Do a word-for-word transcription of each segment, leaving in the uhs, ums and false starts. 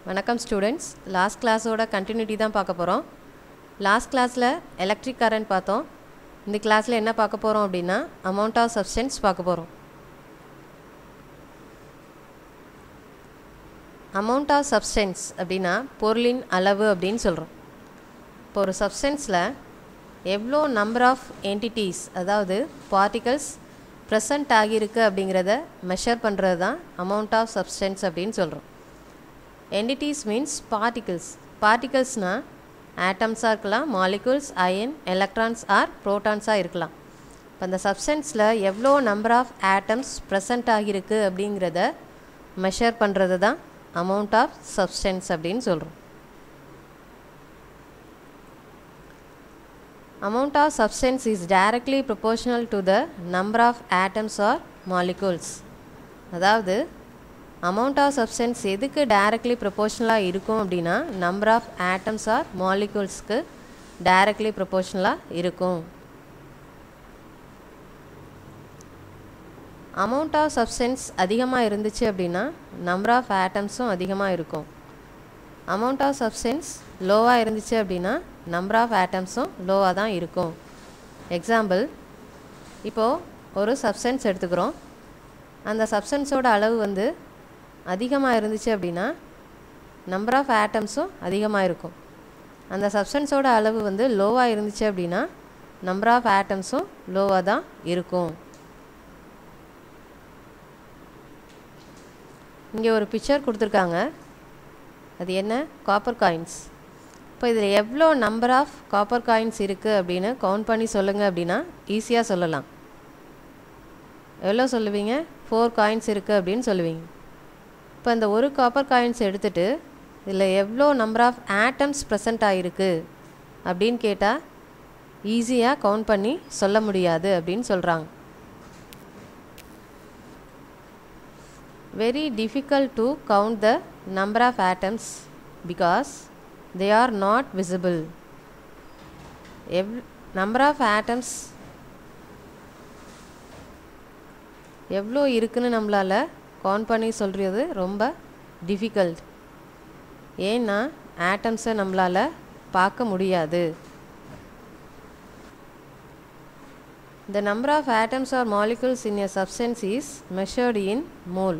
வணக்கம் students. Last கிளாஸோட continuity தான் பார்க்க போகிறோம். லாஸ்ட் கிளாஸில் எலக்ட்ரிக் கரண்ட் பார்த்தோம். இந்த கிளாஸில் என்ன பார்க்க போகிறோம் அப்படின்னா அமௌண்ட் ஆஃப் சப்ஸ்டன்ஸ் பார்க்க போகிறோம். அமௌண்ட் ஆஃப் சப்ஸ்டன்ஸ் அப்படின்னா பொருளின் அளவு அப்படின்னு சொல்கிறோம். இப்போ ஒரு சப்ஸ்டன்ஸில் எவ்வளோ நம்பர் ஆஃப் என்டிட்டிஸ், அதாவது பார்ட்டிகல்ஸ் ப்ரெசண்ட் ஆகியிருக்கு அப்படிங்கிறத மெஷர் பண்ணுறது தான் அமௌண்ட் ஆஃப் சப்ஸ்டன்ஸ் அப்படின்னு சொல்கிறோம். Entities means particles. Particlesனா ஆட்டம்ஸாக இருக்கலாம், மாலிகுல்ஸ், அயன், எலக்ட்ரான்ஸ் ஆர் ப்ரோட்டான்ஸாக இருக்கலாம். இப்போ அந்த சப்ஸ்டன்ஸில் எவ்வளோ நம்பர் ஆஃப் ஆட்டம்ஸ் ப்ரெசண்ட் ஆகியிருக்கு அப்படிங்கிறத மெஷர் பண்ணுறது தான் அமௌண்ட் ஆஃப் சப்ஸ்டன்ஸ் அப்படின்னு சொல்கிறோம். Amount of substance is directly proportional to the number of atoms or molecules. அதாவது amount of substance எதுக்கு directly proportional இருக்கும் அப்படின்னா number of atoms or moleculesக்கு directly proportional இருக்கும். amount of substance அதிகமாக இருந்துச்சு அப்படின்னா number of atomsம் அதிகமாக இருக்கும். amount of substance லோவாக இருந்துச்சு அப்படின்னா number of atomsம் லோவாக தான் இருக்கும். எக்ஸாம்பிள், இப்போது ஒரு சப்ஸ்டன்ஸ் எடுத்துக்கிறோம். அந்த சப்ஸ்டன்ஸோட அளவு வந்து அதிகமாக இருந்துச்சு அப்படின்னா நம்பர் ஆஃப் ஆட்டம்ஸும் அதிகமாக இருக்கும். அந்த சப்ஸ்டன்ஸோட அளவு வந்து லோவாக இருந்துச்சு அப்படின்னா நம்பர் ஆஃப் ஆட்டம்ஸும் லோவாக தான் இருக்கும். இங்கே ஒரு பிக்சர் கொடுத்துருக்காங்க. அது என்ன? Copper coins. இப்போ இதில் எவ்வளோ நம்பர் ஆஃப் காப்பர் காயின்ஸ் இருக்குது அப்படின்னு கவுண்ட் பண்ணி சொல்லுங்கள் அப்படின்னா ஈஸியாக சொல்லலாம். எவ்வளோ சொல்லுவீங்க? ஃபோர் காயின்ஸ் இருக்குது அப்படின்னு சொல்லுவீங்க. இப்போ இந்த ஒரு காப்பர் காயின்ஸ் எடுத்துகிட்டு இதில் எவ்வளோ நம்பர் ஆஃப் ஆட்டம்ஸ் ப்ரெசண்ட் ஆகிருக்கு அப்படின்னு கேட்டால் ஈஸியாக கவுண்ட் பண்ணி சொல்ல முடியாது அப்படின்னு சொல்கிறாங்க. Very difficult to count the number of atoms because they are not visible. எவ் நம்பர் ஆஃப் ஆட்டம்ஸ் எவ்வளோ இருக்குன்னு நம்மளால் கவுண்ட் பண்ணி சொல்கிறது ரொம்ப டிஃபிகல்ட். ஏன்னா ஆட்டம்ஸை நம்மளால் பார்க்க முடியாது. The number of atoms or molecules in a substance is measured in mole.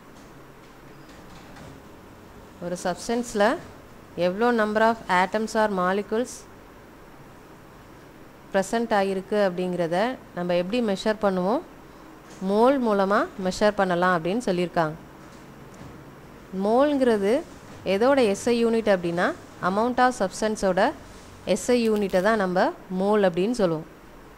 ஒரு சப்ஸ்டன்ஸில் எவ்வளோ number of atoms or molecules present ஆகியிருக்கு அப்படிங்கிறத நம்ம எப்படி மெஷர் பண்ணுவோம்? மோல் மூலமாக மெஷர் பண்ணலாம் அப்படின்னு சொல்லியிருக்காங்க. மோல்ங்கிறது எதோட எஸ்ஐ யூனிட் அப்படின்னா அமௌண்ட் ஆஃப் சப்ஸ்டன்ஸோட எஸ்ஐ யூனிட்டை தான் நம்ம மோல் அப்படின்னு சொல்லுவோம்.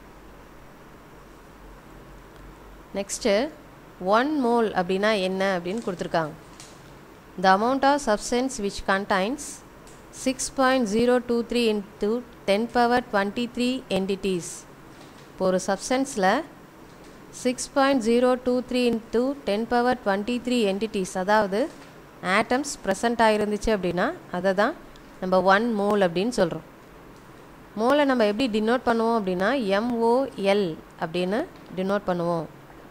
நெக்ஸ்ட்டு ஒன் மோல் அப்படின்னா என்ன அப்படின்னு கொடுத்துருக்காங்க. The amount of substance which contains six point zero two three into ten power twenty-three entities. இப்போ ஒரு சப்ஸ்டன்ஸில் six point zero two three into ten power twenty three entities, அதாவது ஆட்டம்ஸ் ப்ரெசண்ட் ஆகிருந்துச்சு அப்படின்னா அதை தான் நம்ம ஒன் மோல் அப்படின்னு சொல்கிறோம். மோலை நம்ம எப்படி டினோட் பண்ணுவோம் அப்படின்னா எம்ஓஎல் அப்படின்னு டினோட் பண்ணுவோம்.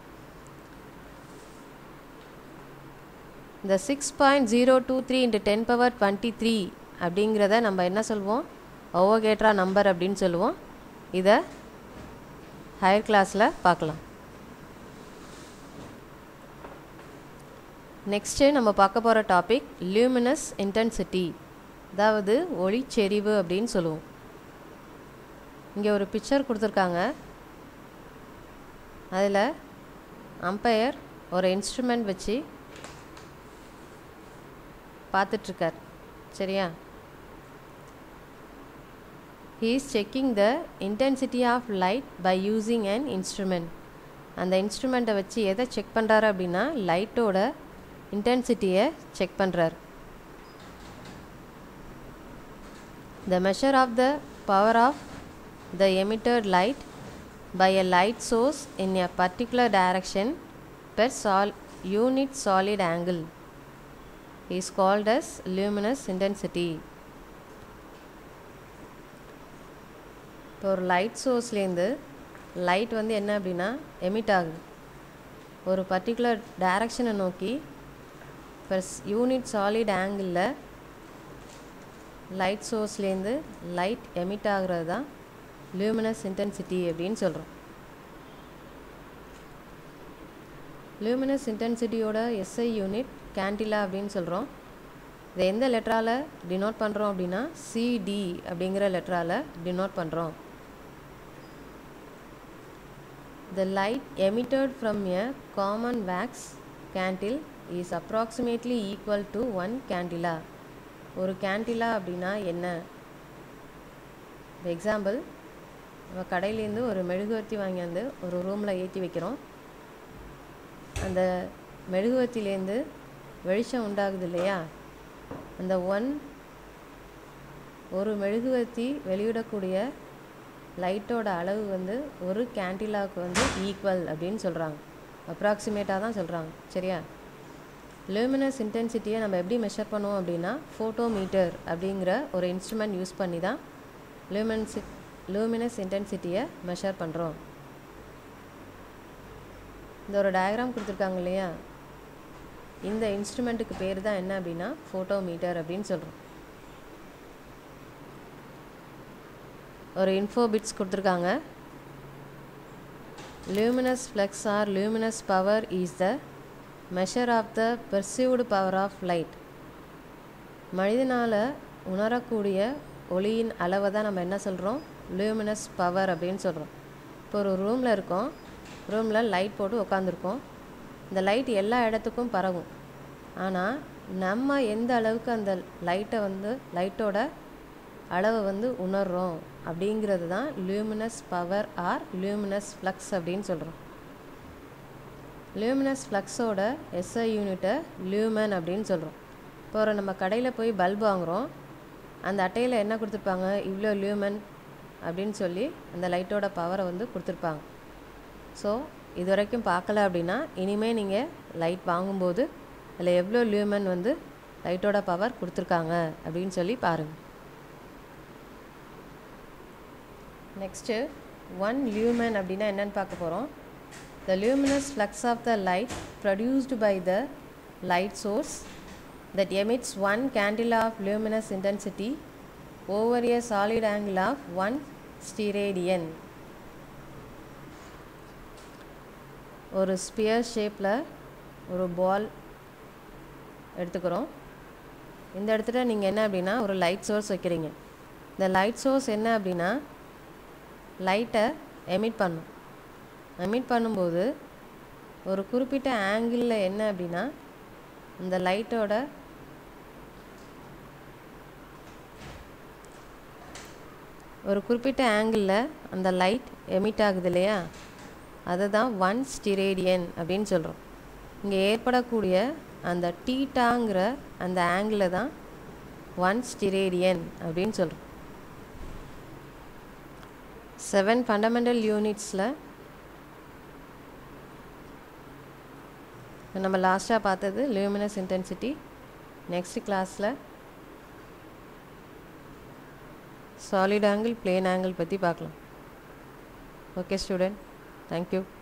இந்த six point zero two three into ten power twenty three அப்படிங்கிறத நம்ம என்ன சொல்லுவோம்? ஓவோகேட்ரா நம்பர் அப்படின்னு சொல்லுவோம். இதை ஹையர் கிளாஸில் பார்க்கலாம். நெக்ஸ்ட்டு நம்ம பார்க்க போகிற டாபிக் லியூமினஸ் இன்டென்சிட்டி, அதாவது ஒளிச்செறிவு அப்படின்னு சொல்லுவோம். இங்கே ஒரு பிக்சர் கொடுத்துருக்காங்க. அதில் அம்பையர் ஒரு இன்ஸ்ட்ருமெண்ட் வச்சு பார்த்துட்ருக்கார். சரியா? he is checking the intensity of light by using an instrument. அந்த இன்ஸ்ட்ருமெண்ட்டை வச்சு எதை செக் பண்ணுறாரு அப்படின்னா லைட்டோட இன்டென்சிட்டியை செக் பண்ணுறார். the measure of the power of the emitted light by a light source in a particular direction per sol unit solid angle is called as luminous intensity. இப்போ ஒரு லைட் சோர்ஸ்லேருந்து லைட் வந்து என்ன அப்படின்னா எமிட் ஆகுது. ஒரு particular டைரக்ஷனை நோக்கி per unit solid angle light சோர்ஸ்லேருந்து லைட் எமிட் ஆகிறது தான் லூமினஸ் இன்டென்சிட்டி அப்படின்னு சொல்கிறோம். லூமினஸ் இன்டென்சிட்டியோட எஸ்ஐ யூனிட் கேண்டிலா அப்படின்னு சொல்கிறோம். இதை எந்த லெட்டரால் டினோட் பண்ணுறோம் அப்படின்னா சிடி அப்படிங்கிற லெட்டரால் டினோட் பண்ணுறோம். The light emitted from a common wax candle is approximately equal to one candela. ஒரு கேண்டிலா அப்படின்னா என்ன? For example, நம்ம கடையிலேருந்து ஒரு மெழுகுவர்த்தி வாங்கி வந்து ஒரு ரூமில் ஏற்றி வைக்கிறோம். அந்த மெழுகுவர்த்திலேருந்து வெளிச்சம் உண்டாகுது இல்லையா? அந்த ஒன் ஒரு மெழுகுவர்த்தி வெளியிடக்கூடிய லைட்டோட அளவு வந்து ஒரு கேண்டிலாவுக்கு வந்து ஈக்குவல் அப்படின்னு சொல்கிறாங்க. அப்ராக்சிமேட்டாக தான் சொல்கிறாங்க. சரியா? லூமினஸ் இன்டென்சிட்டியை நம்ம எப்படி மெஷர் பண்ணுவோம் அப்படின்னா ஃபோட்டோமீட்டர் அப்படிங்கிற ஒரு இன்ஸ்ட்ருமெண்ட் யூஸ் பண்ணி தான் லூமினஸ் லூமினஸ் இன்டென்சிட்டியை மெஷர் பண்ணுறோம். இந்த ஒரு டயக்ராம் கொடுத்துருக்காங்க இல்லையா? இந்த இன்ஸ்ட்ருமெண்ட்டுக்கு பேர் தான் என்ன அப்படின்னா ஃபோட்டோமீட்டர் அப்படின்னு சொல்கிறோம். ஒரு இன்ஃபோ பிட்ஸ் கொடுத்துருக்காங்க. luminous flux or luminous power is the measure of the perceived power of light. மனிதனால் உணரக்கூடிய ஒளியின் அளவை தான் நம்ம என்ன சொல்கிறோம்? luminous power அப்படின்னு சொல்கிறோம். இப்போ ஒரு ரூமில் இருக்கோம், ரூமில் லைட் போட்டு உட்காந்துருக்கோம். இந்த லைட் எல்லா இடத்துக்கும் பரவும். ஆனால் நம்ம எந்த அளவுக்கு அந்த லைட்டை வந்து லைட்டோட அளவை வந்து உணர்றோம் அப்படிங்கிறது தான் luminous power or luminous flux அப்படின்னு சொல்கிறோம். லூமினஸ் ஃப்ளக்ஸோட எஸ்ஐ யூனிட்டை லூமன் அப்படின்னு சொல்கிறோம். இப்போ ஒரு நம்ம கடையில் போய் பல்பு வாங்குகிறோம், அந்த அட்டையில் என்ன கொடுத்துருப்பாங்க? இவ்வளோ லூமன் அப்படின்னு சொல்லி அந்த லைட்டோட பவரை வந்து கொடுத்துருப்பாங்க. ஸோ இது வரைக்கும் பார்க்கல அப்படின்னா இனிமேல் நீங்கள் லைட் வாங்கும்போது அதில் எவ்வளோ லூமன் வந்து லைட்டோட பவர் கொடுத்துருக்காங்க அப்படின்னு சொல்லி பாருங்கள். நெக்ஸ்ட்டு ஒன் lumen அப்படின்னா என்னென்னு பார்க்க போகிறோம். The luminous flux of the light produced by the light source that emits one candela of luminous intensity over a solid angle of one steradian. ஒரு ஸ்பியர் ஷேப்பில் ஒரு பால் எடுத்துக்கிறோம். இந்த இடத்துல நீங்கள் என்ன அப்படின்னா ஒரு லைட் சோர்ஸ் வைக்கிறீங்க. இந்த லைட் சோர்ஸ் என்ன அப்படின்னா லைட்டை எமிட் பண்ணும். எமிட் பண்ணும்போது ஒரு குறிப்பிட்ட ஆங்கிளில் என்ன அப்படின்னா இந்த லைட்டோட ஒரு குறிப்பிட்ட ஆங்கிளில் அந்த லைட் எமிட் ஆகுது இல்லையா? அதை தான் ஒன் ஸ்டிரேடியன் அப்படின்னு சொல்கிறோம். இங்கே ஏற்படக்கூடிய அந்த டீட்டாங்கிற அந்த ஆங்கிளில் தான் ஒன் ஸ்டிரேடியன் அப்படின்னு சொல்கிறோம். செவன் ஃபண்டமெண்டல் யூனிட்ஸில் நம்ம லாஸ்ட்டாக பார்த்தது லூமினஸ் இன்டென்சிட்டி. நெக்ஸ்ட் கிளாஸில் சாலிட் ஆங்கிள், பிளேன் ஆங்கிள் பற்றி பார்க்கலாம். Okay student, thank you.